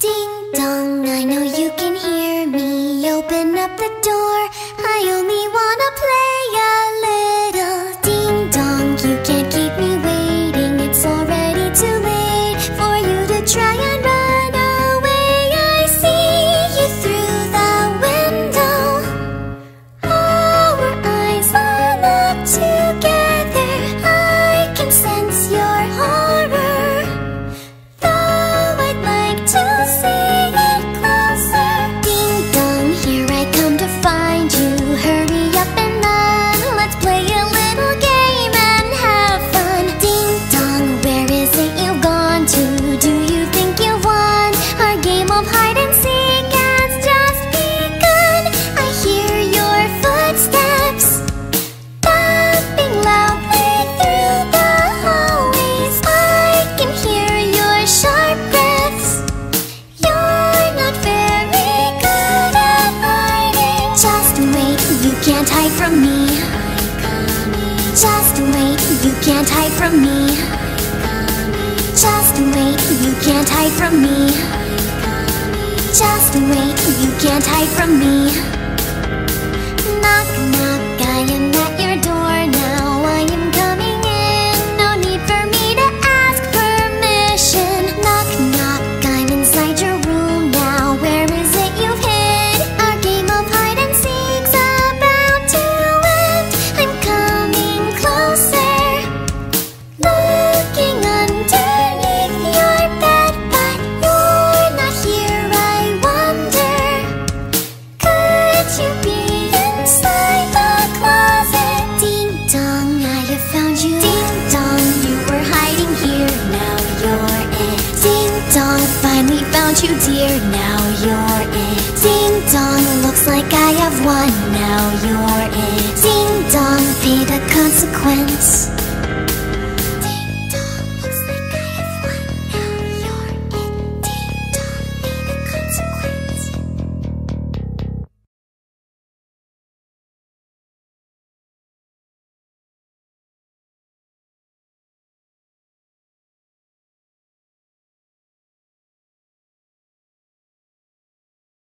Ding dong, I know you can hear me. Open up the door, I only wanna play a little. Ding dong, you can't keep me waiting. It's already too late for you to try and run away. I see you through the window. Our eyes are locked together. I can sense your horror. Though I'd like to see it closer. Ding dong, here I come to find you. Hurry up and run. Let's play a little game and have fun. Ding dong, where is it you've gone to? Do you think you've won? Our game of hide and seek has just begun. I hear your footsteps thumping loudly through the hallways. I can hear your sharp breaths. You're not very good at hiding. Just wait, you can't hide from me. Just wait, you can't hide from me. Just wait, you can't hide from me. Just wait, you can't hide from me. Knock, knock, I am at your door now. I am coming in, no need for me to ask permission. Knock, knock, I'm inside your room now. Where is it you've hid? Our game of hide and seek's about to end. I'm coming closer, looking underneath your bed, but you're not here. I wonder, could you be inside the closet? Ding dong, I have found you. Ding dong, you were hiding here, now you're it. Ding dong, finally found you, dear, now you're it. Ding dong, looks like I have won, now you're it. Ding dong, pay the consequence.